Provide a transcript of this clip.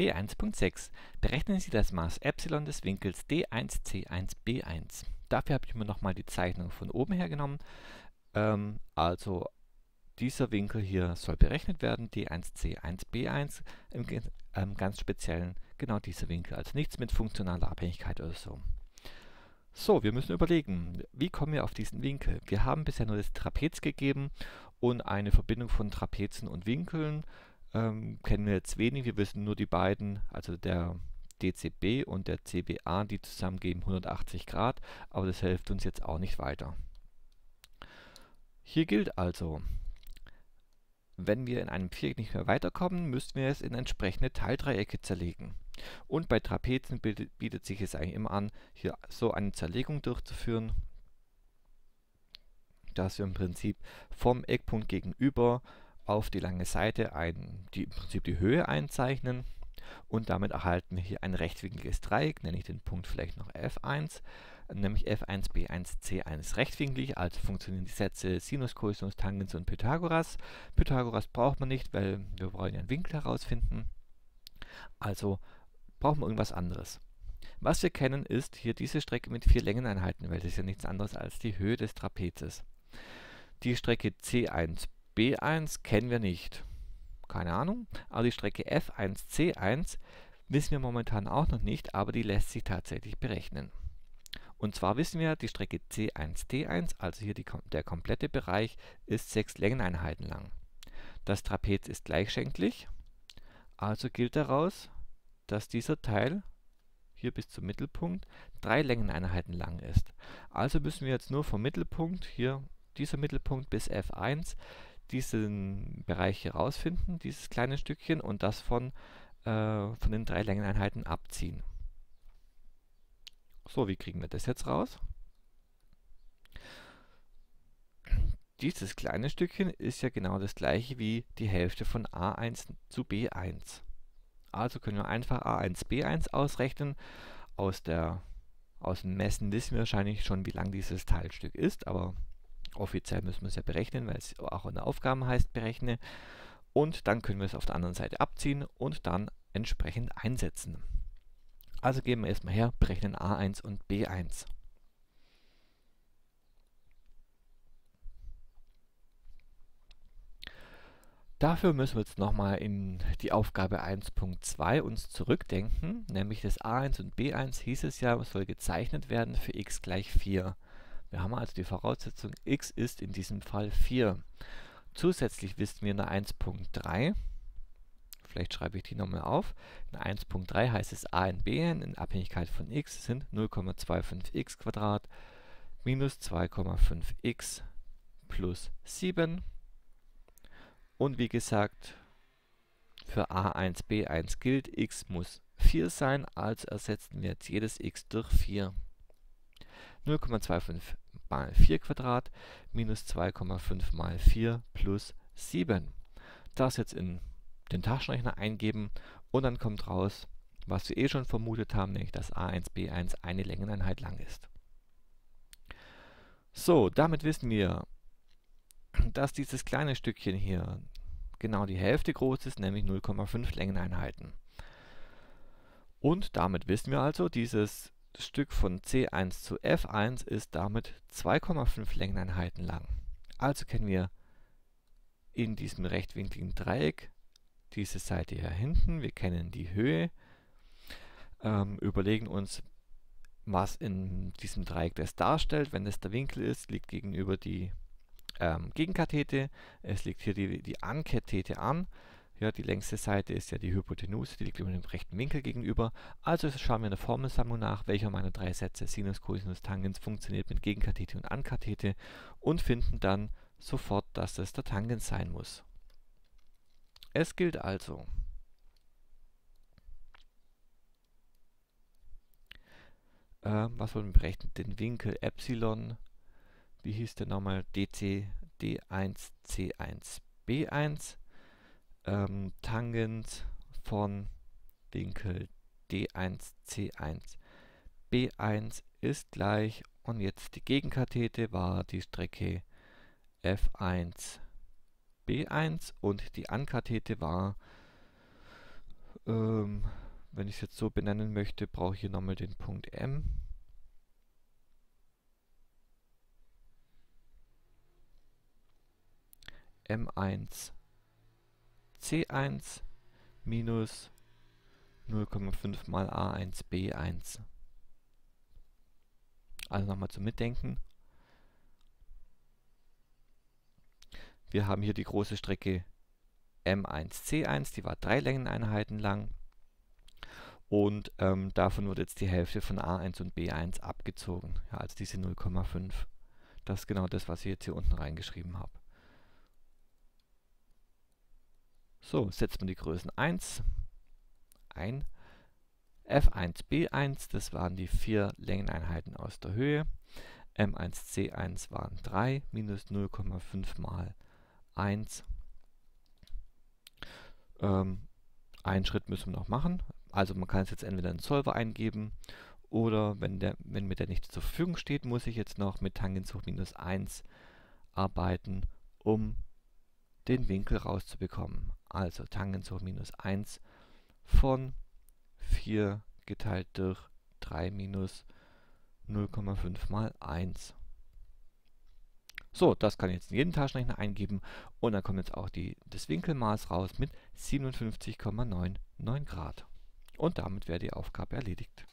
B1.6. Berechnen Sie das Maß Epsilon des Winkels D1C1B1. Dafür habe ich mir nochmal die Zeichnung von oben hergenommen. Also dieser Winkel hier soll berechnet werden, D1C1B1, im ganz speziellen genau dieser Winkel, also nichts mit funktionaler Abhängigkeit oder so. So, wir müssen überlegen, wie kommen wir auf diesen Winkel? Wir haben bisher nur das Trapez gegeben und eine Verbindung von Trapezen und Winkeln kennen wir jetzt wenig. Wir wissen nur die beiden, also der DCB und der CBA, die zusammen geben 180 Grad, aber das hilft uns jetzt auch nicht weiter. Hier gilt also, wenn wir in einem Viereck nicht mehr weiterkommen, müssen wir es in entsprechende Teildreiecke zerlegen. Und bei Trapezen bietet sich es eigentlich immer an, hier so eine Zerlegung durchzuführen, dass wir im Prinzip vom Eckpunkt gegenüber auf die lange Seite im Prinzip die Höhe einzeichnen. Und damit erhalten wir hier ein rechtwinkliges Dreieck, nenne ich den Punkt vielleicht noch F1, nämlich F1, B1, C1 rechtwinklig, also funktionieren die Sätze Sinus, Cosinus, Tangens und Pythagoras. Pythagoras braucht man nicht, weil wir wollen ja einen Winkel herausfinden. Also brauchen wir irgendwas anderes. Was wir kennen, ist hier diese Strecke mit 4 Längeneinheiten, weil das ist ja nichts anderes als die Höhe des Trapezes. Die Strecke C1, B1 kennen wir nicht. Keine Ahnung, aber die Strecke F1, C1 wissen wir momentan auch noch nicht, aber die lässt sich tatsächlich berechnen. Und zwar wissen wir, die Strecke C1, D1, also hier der komplette Bereich, ist 6 Längeneinheiten lang. Das Trapez ist gleichschenklig, also gilt daraus, dass dieser Teil hier bis zum Mittelpunkt 3 Längeneinheiten lang ist. Also müssen wir jetzt nur vom Mittelpunkt, hier dieser Mittelpunkt bis F1, diesen Bereich hier rausfinden, dieses kleine Stückchen, und das von den 3 Längeneinheiten abziehen. So, wie kriegen wir das jetzt raus? Dieses kleine Stückchen ist ja genau das gleiche wie die Hälfte von A1 zu B1. Also können wir einfach A1, B1 ausrechnen. Aus dem Messen wissen wir wahrscheinlich schon, wie lang dieses Teilstück ist, aber offiziell müssen wir es ja berechnen, weil es auch in der Aufgabe heißt, berechne. Und dann können wir es auf der anderen Seite abziehen und dann entsprechend einsetzen. Also geben wir erstmal her, berechnen A1 und B1. Dafür müssen wir jetzt nochmal in die Aufgabe 1.2 uns zurückdenken, nämlich das A1 und B1 hieß es ja, soll gezeichnet werden für x gleich 4. Wir haben also die Voraussetzung, x ist in diesem Fall 4. Zusätzlich wissen wir in der 1.3, vielleicht schreibe ich die nochmal auf, in der 1.3 heißt es a in b in Abhängigkeit von x sind 0,25x² minus 2,5x plus 7. Und wie gesagt, für a1, b1 gilt, x muss 4 sein, also ersetzen wir jetzt jedes x durch 4. 0,25 mal 4² minus 2,5 mal 4 plus 7. Das jetzt in den Taschenrechner eingeben und dann kommt raus, was wir schon vermutet haben, nämlich dass a1, b1 eine Längeneinheit lang ist. So, damit wissen wir, dass dieses kleine Stückchen hier genau die Hälfte groß ist, nämlich 0,5 Längeneinheiten. Und damit wissen wir also, dieses Stück von C1 zu F1 ist damit 2,5 Längeneinheiten lang. Also kennen wir in diesem rechtwinkligen Dreieck diese Seite hier hinten, wir kennen die Höhe, überlegen uns, was in diesem Dreieck das darstellt. Wenn es der Winkel ist, liegt gegenüber die Gegenkathete, es liegt hier die Ankathete an. Ja, die längste Seite ist ja die Hypotenuse, die liegt über dem rechten Winkel gegenüber. Also schauen wir in der Formelsammlung nach, welcher meiner 3 Sätze Sinus, Cosinus, Tangens funktioniert mit Gegenkathete und Ankathete und finden dann sofort, dass das der Tangens sein muss. Es gilt also, was wollen wir berechnen? Den Winkel Epsilon, wie hieß der nochmal? DC, D1, C1, B1. Tangens von Winkel D1, C1, B1 ist gleich, und jetzt die Gegenkathete war die Strecke F1, B1 und die Ankathete war Wenn ich es jetzt so benennen möchte, brauche ich hier nochmal den Punkt M. M1 C1 minus 0,5 mal A1 B1. Also nochmal zum Mitdenken. Wir haben hier die große Strecke M1 C1, die war 3 Längeneinheiten lang. Und davon wird jetzt die Hälfte von A1 und B1 abgezogen. Ja, also diese 0,5. Das ist genau das, was ich jetzt hier unten reingeschrieben habe. So, setzt man die Größen 1 ein. F1, B1, das waren die 4 Längeneinheiten aus der Höhe. M1, C1 waren 3 minus 0,5 mal 1. Einen Schritt müssen wir noch machen. Also man kann es jetzt entweder in den Solver eingeben oder wenn mir der nicht zur Verfügung steht, muss ich jetzt noch mit Tangens hoch minus 1 arbeiten, um den Winkel rauszubekommen. Also Tangens hoch minus 1 von 4 geteilt durch 3 minus 0,5 mal 1. So, das kann ich jetzt in jeden Taschenrechner eingeben und dann kommt jetzt auch das Winkelmaß raus mit 57,99 Grad. Und damit wäre die Aufgabe erledigt.